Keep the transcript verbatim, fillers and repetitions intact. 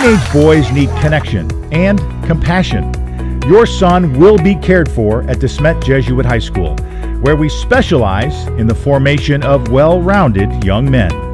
Teenage boys need connection and compassion. Your son will be cared for at the Smet Jesuit High School, where we specialize in the formation of well-rounded young men.